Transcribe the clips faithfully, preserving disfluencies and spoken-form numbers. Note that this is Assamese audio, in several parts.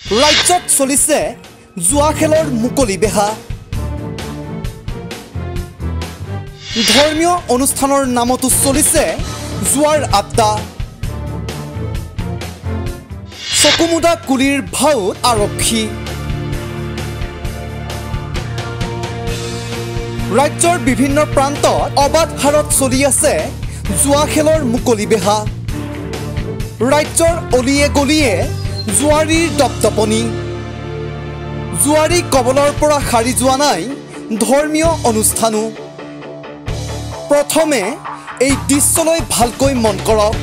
ৰাজ্যত চলিছে জুৱা খেলৰ মুকলি বেহা। ধৰ্মীয় অনুষ্ঠানৰ নামতো চলিছে জুৱাৰ আড্ডা। চকুমুদা কুলিৰ ভাওত আৰক্ষী। ৰাজ্যৰ বিভিন্ন প্ৰান্তত অবাধ হাৰত চলি আছে জুৱা খেলৰ মুকলি বেহা। ৰাজ্যৰ অলিয়ে গলিয়ে জুৱাৰীৰ দপদপনি। জুৱাৰী কবলৰ পৰা সাৰি যোৱা নাই ধৰ্মীয় অনুষ্ঠানো। প্ৰথমে এই দৃশ্যলৈ ভালকৈ মন কৰক।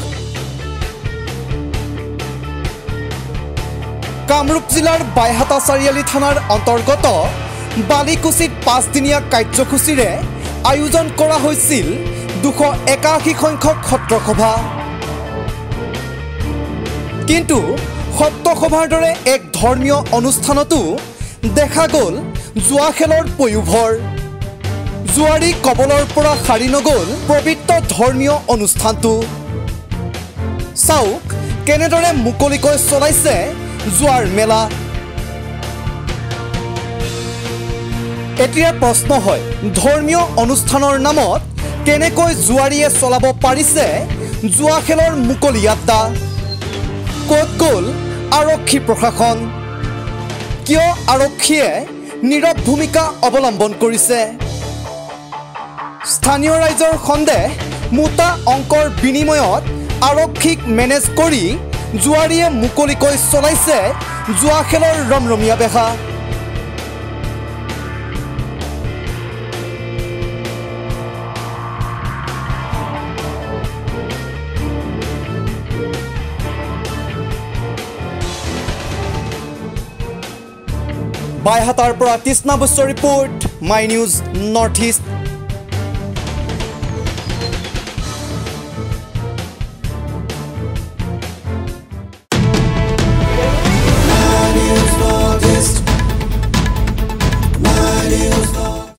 কামৰূপ জিলাৰ বাইহাটা চাৰিআলি থানাৰ অন্তৰ্গত বালিকুছিত পাঁচদিনীয়া কাৰ্যসূচীৰে আয়োজন কৰা হৈছিল দুশ একাশী সংখ্যক সত্ৰসভা। কিন্তু সত্ৰসভাৰ দৰে এক ধৰ্মীয় অনুষ্ঠানতো দেখা গ'ল জুৱা খেলৰ পয়োভৰ। জুৱাৰী কবলৰ পৰা সাৰি নগ'ল পবিত্ৰ ধৰ্মীয় অনুষ্ঠানটো। চাওক কেনেদৰে মুকলিকৈ চলাইছে জুৱাৰ মেলা। এতিয়া প্ৰশ্ন হয়, ধৰ্মীয় অনুষ্ঠানৰ নামত কেনেকৈ জুৱাৰীয়ে চলাব পাৰিছে জুৱা খেলৰ মুকলি আড্ডা? ক'ত গ'ল আৰক্ষী প্ৰশাসন? কিয় আৰক্ষীয়ে নীৰৱ ভূমিকা অৱলম্বন কৰিছে? স্থানীয় ৰাইজৰ সন্দেহ, মোটা অংকৰ বিনিময়ত আৰক্ষীক মেনেজ কৰি জুৱাৰীয়ে মুকলিকৈ চলাইছে জুৱা খেলৰ ৰমৰমীয়া বেহা। বাইহাটাৰ পৰা কৃষ্ণ বৈশ্যৰ report, my news north east.